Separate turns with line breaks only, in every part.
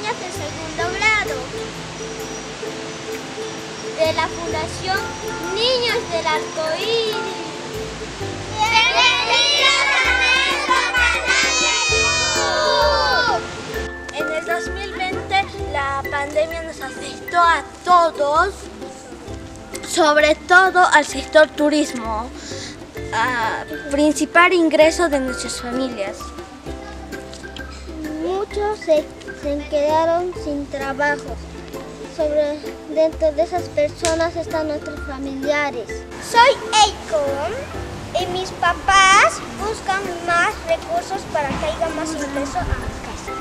niñas de segundo grado de la Fundación Niños del Arcoíris. ¡Bienvenidos a nuestro canal de YouTube! En el 2020 la pandemia nos afectó a todos, sobre todo al sector turismo, principal ingreso de nuestras familias. Muchos se quedaron sin trabajo. Dentro de esas personas están nuestros familiares. Soy Eiko y mis papás buscan más recursos para que haya más ingreso a mi casa.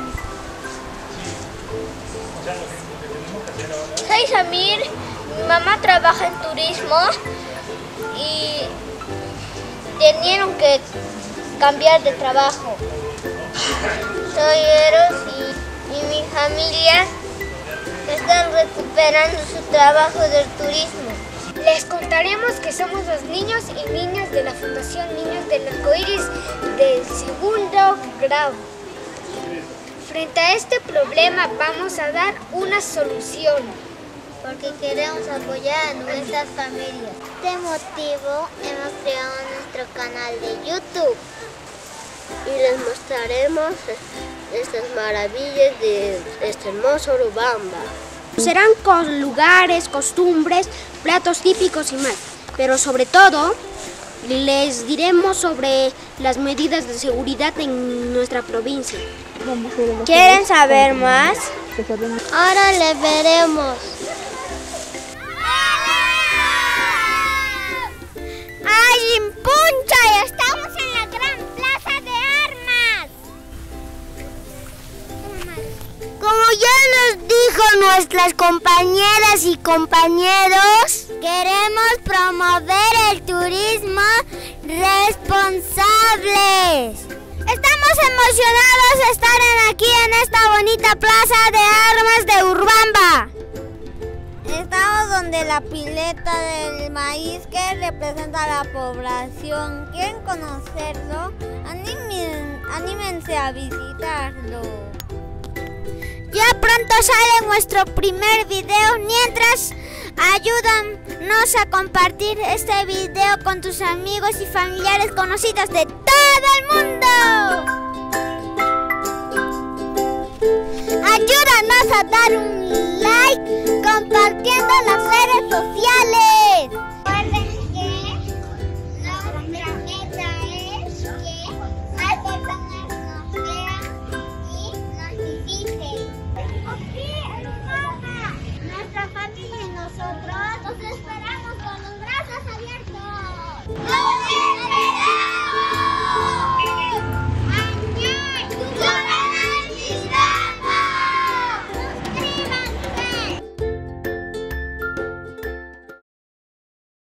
Soy Samir, mi mamá trabaja en turismo y tenieron que cambiar de trabajo. Soy Eros y mi familia están recuperando su trabajo del turismo. Les contaremos que somos los niños y niñas de la Fundación Niños del Arcoíris del segundo grado. Frente a este problema vamos a dar una solución. Porque queremos apoyar a nuestras familias. Por este motivo hemos creado nuestro canal de YouTube. Y les mostraremos estas maravillas de este hermoso Urubamba.
Serán con lugares, costumbres, platos típicos y más. Pero sobre todo, les diremos sobre las medidas de seguridad en nuestra provincia.
¿Quieren saber más? Ahora les veremos. ¡Ay, Puncha! ¡Estamos en la gran plaza de armas! Como ya nos dijo nuestras compañeras y compañeros, queremos promover el turismo responsable. Estamos emocionados de estar aquí en esta bonita plaza de armas de Urubamba. Estamos donde la pileta del maíz que representa a la población. ¿Quieren conocerlo? Anímense a visitarlo. Ya pronto sale nuestro primer video. Mientras, ayúdanos a compartir este video con tus amigos y familiares conocidos de todo el mundo. Ayúdanos a dar un like compartiendo en las redes sociales.